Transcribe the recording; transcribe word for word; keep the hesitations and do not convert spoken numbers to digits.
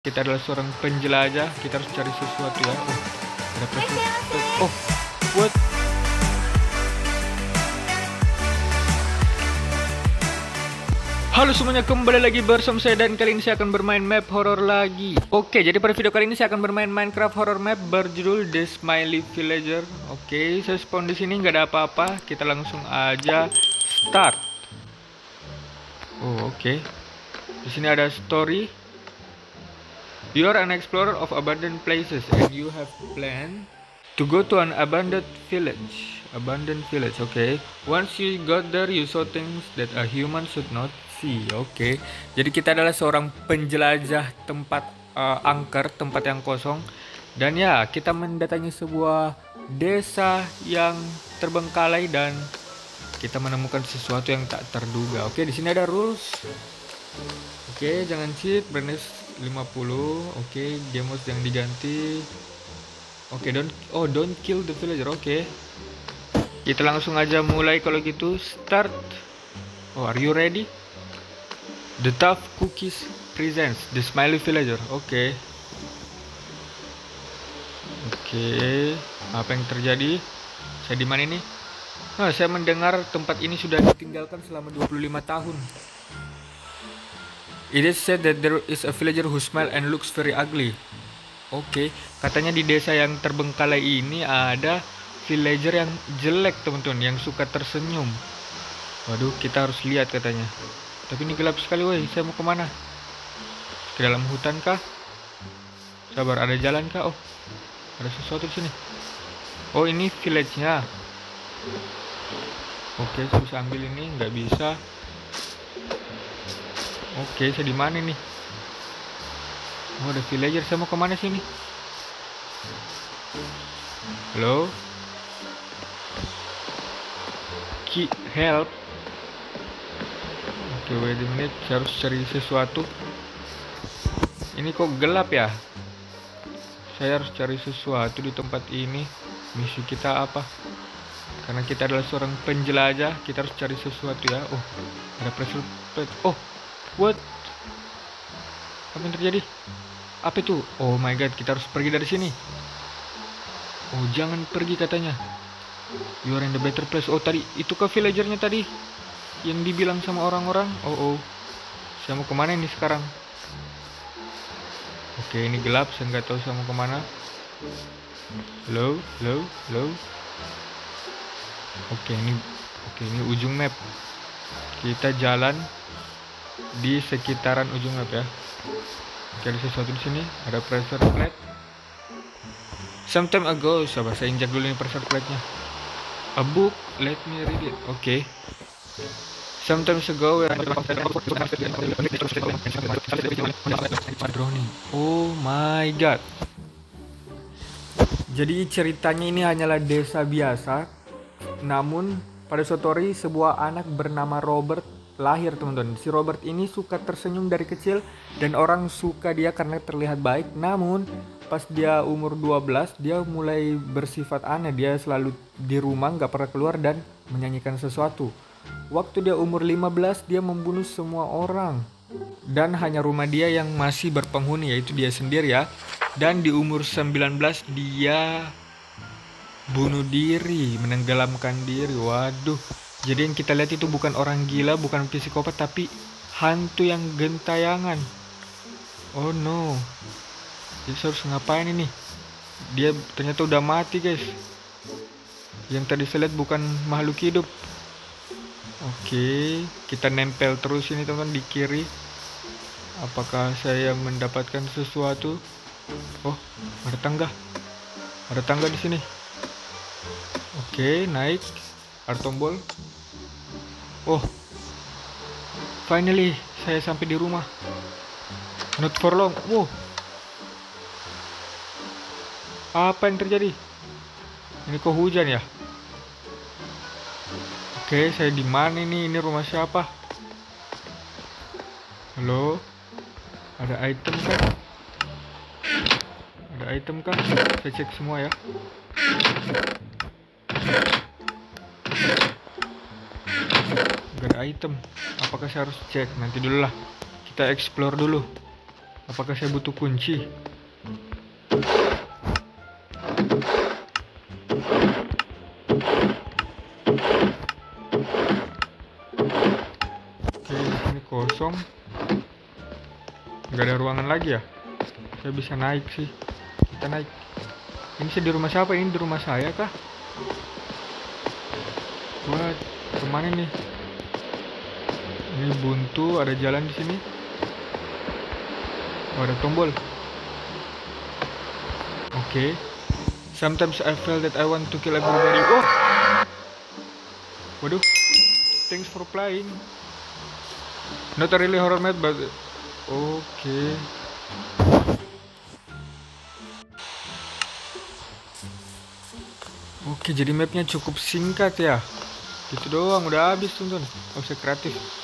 Kita adalah seorang penjelajah, kita harus cari sesuatu ya. Oh, ada pressure plate. Oh, what? Halo semuanya, kembali lagi bersama saya dan kali ini saya akan bermain map horror lagi. Oke, jadi pada video kali ini saya akan bermain Minecraft horror map berjudul The Smiley Villager. Oke, saya spawn di sini nggak ada apa-apa. Kita langsung aja start. Oh, oke. Di sini ada story. You are an explorer of abandoned places and you have planned to go to an abandoned village. Abandoned village, okay. Once you got there, you saw things that a human should not see. Oke. Okay. Jadi kita adalah seorang penjelajah tempat uh, angker, tempat yang kosong. Dan ya, kita mendatangi sebuah desa yang terbengkalai dan kita menemukan sesuatu yang tak terduga. Oke, okay, di sini ada rules. Oke, okay, jangan cheat, brightness lima puluh. Oke, okay, game mode yang diganti. Oke, okay, don't oh don't kill the villager. Oke. Okay. Kita langsung aja mulai kalau gitu. Start. Oh, are you ready? The Tough Cookies presents The Smiley Villager. Oke. Okay. Oke, okay. Apa yang terjadi? Saya di mana ini? Nah, saya mendengar tempat ini sudah ditinggalkan selama dua puluh lima tahun. It is said that there is a villager who smiles and looks very ugly. Oke, okay. Katanya di desa yang terbengkalai ini ada villager yang jelek teman-teman, yang suka tersenyum. Waduh, kita harus lihat katanya. Tapi ini gelap sekali, woi. Saya mau kemana? Ke dalam hutan kah? Sabar, ada jalan kah? Oh, ada sesuatu di sini. Oh, ini village-nya. Oke, saya bisa ambil ini, nggak bisa. Oke, saya di mana nih? Oh, ada villager. Saya mau kemana sini? Halo? Key help. Oke, wait a minute. Saya harus cari sesuatu. Ini kok gelap ya? Saya harus cari sesuatu di tempat ini. Misi kita apa? Karena kita adalah seorang penjelajah, kita harus cari sesuatu ya. Oh, ada pressure plate. Oh, what? Apa yang terjadi? Apa itu? Oh my god, kita harus pergi dari sini. Oh, jangan pergi katanya. You are in the better place. Oh, tadi itu ke villagernya tadi yang dibilang sama orang-orang. Oh oh, saya mau kemana ini sekarang? Oke, ini gelap, saya nggak tahu saya mau kemana. Hello, hello, hello. Oke, ini oke ini ujung map. Kita jalan di sekitaran ujung map ya. Oke, ada sesuatu di sini. Ada pressure plate. Sometime ago, sabar, saya injak dulu ini pressure plate-nya. A book, let me read it. Oke. Okay. Sometimes ago, oh my god. Jadi ceritanya ini hanyalah desa biasa. Namun pada suatu hari sebuah anak bernama Robert lahir teman-teman. Si Robert ini suka tersenyum dari kecil dan orang suka dia karena terlihat baik. Namun pas dia umur dua belas dia mulai bersifat aneh. Dia selalu di rumah, gak pernah keluar dan menyanyikan sesuatu. Waktu dia umur lima belas dia membunuh semua orang. Dan hanya rumah dia yang masih berpenghuni, yaitu dia sendiri ya. Dan di umur sembilan belas dia bunuh diri, menenggelamkan diri. Waduh. Jadi yang kita lihat itu bukan orang gila, bukan psikopat, tapi hantu yang gentayangan. Oh no. Jadi saya harus ngapain ini? Dia ternyata udah mati guys. Yang tadi saya lihat bukan makhluk hidup. Oke, kita nempel terus ini teman-teman di kiri. Apakah saya mendapatkan sesuatu? Oh, ada tangga. Ada tangga di sini. Oke, naik. Ada tombol. Oh, finally saya sampai di rumah. Not for long. Wow. Apa yang terjadi? Ini kok hujan ya? Oke, saya di mana ini? Ini rumah siapa? Halo? Ada item kan? Ada item kan? Saya cek semua ya. Gak ada item. Apakah saya harus cek? Nanti dulu lah. Kita explore dulu. Apakah saya butuh kunci? Oke, di sini kosong. Nggak ada ruangan lagi ya? Saya bisa naik sih. Kita naik. Ini saya di rumah siapa? Ini di rumah saya kah? Buat kemana nih? Ini buntu, ada jalan di sini. Oh, ada tombol. Oke. Okay. Sometimes I feel that I want to kill everybody. Oh, waduh. Thanks for playing. Not a really horror map, but oke. Okay. Oke, jadi mapnya cukup singkat ya. Gitu doang, udah habis, tonton. Gak usah kreatif.